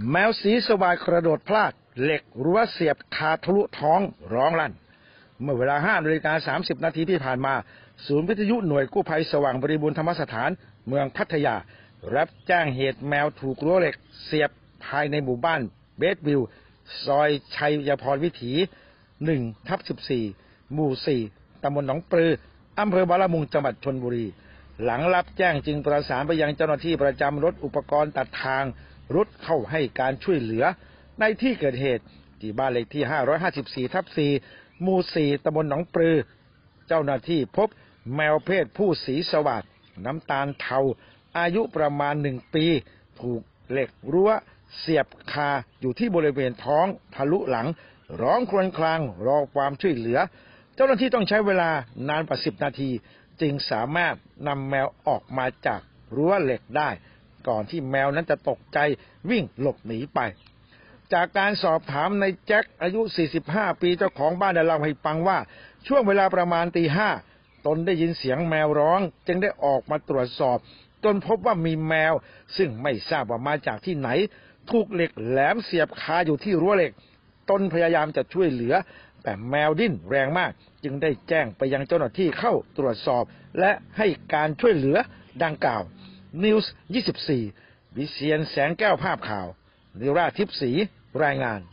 แมวสีสวาดกระโดดพลาดเหล็กรั้วเสียบคาทะลุท้องร้องลั่นเมื่อเวลา 5:30 นาทีที่ผ่านมาศูนย์วิทยุหน่วยกู้ภัยสว่างบริบูรณ์ธรรมสถานเมืองพัทยารับแจ้งเหตุแมวถูกรั้วเหล็กเสียบภายในหมู่บ้านเบสวิวซอยชัยพรวิถี 1/14 หมู่ 4 ตำบลหนองปลืออำเภอบางละมุงจังหวัดชลบุรีหลังรับแจ้งจึงประสานไปยังเจ้าหน้าที่ประจำรถอุปกรณ์ตัดทางรุดเข้าให้การช่วยเหลือในที่เกิดเหตุที่บ้านเลขที่ 554/4 หมู่ 4 ตำบลหนองปลือเจ้าหน้าที่พบแมวเพศผู้สีสวัสดน้ำตาลเทาอายุประมาณ1 ปีถูกเหล็กรั้วเสียบคาอยู่ที่บริเวณท้องทะลุหลังร้องครวญครางรอความช่วยเหลือเจ้าหน้าที่ต้องใช้เวลานานกว่า10 นาทีจึงสามารถนำแมวออกมาจากรั้วเหล็กได้ก่อนที่แมวนั้นจะตกใจวิ่งหลบหนีไปจากการสอบถามในแจ็คอายุ45 ปีเจ้าของบ้านได้เล่าให้ฟังว่าช่วงเวลาประมาณตี 5ตนได้ยินเสียงแมวร้องจึงได้ออกมาตรวจสอบจนพบว่ามีแมวซึ่งไม่ทราบว่ามาจากที่ไหนถูกเหล็กแหลมเสียบคาอยู่ที่รั้วเหล็กตนพยายามจะช่วยเหลือแต่แมวดิ้นแรงมากจึงได้แจ้งไปยังเจ้าหน้าที่เข้าตรวจสอบและให้การช่วยเหลือดังกล่าว News 24 วิเชียรแสงแก้วภาพข่าวนิราทิพย์ศรีรายงาน